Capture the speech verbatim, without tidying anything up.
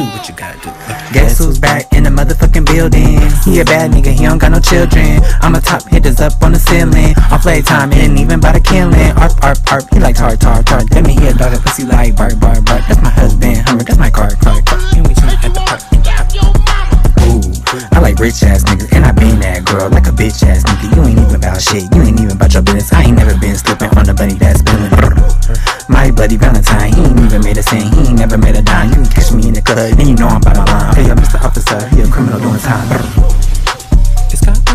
what you gotta do. Guess who's back in the motherfucking building? He a bad nigga, he don't got no children. I'm a top hitters up on the ceiling. On playtime, ain't even about a killing. Arp, arp, arp, he like tart, tart, tart. That mean he a dog, pussy like bark, bark, bark. That's my husband, Hummer, that's my car, car, car. And we chillin' at the park. Ooh, I like rich ass niggas, and I been that girl like a bitch ass nigga. You ain't even about shit, you ain't even about your business. I ain't never been slipping on the bunny that's spilling. My bloody Valentine, he ain't even made a scene, he ain't never made a dime. You can catch me in the club, then you know I'm by my line. Hey, yo, Mister Officer, he a criminal doing time. It's got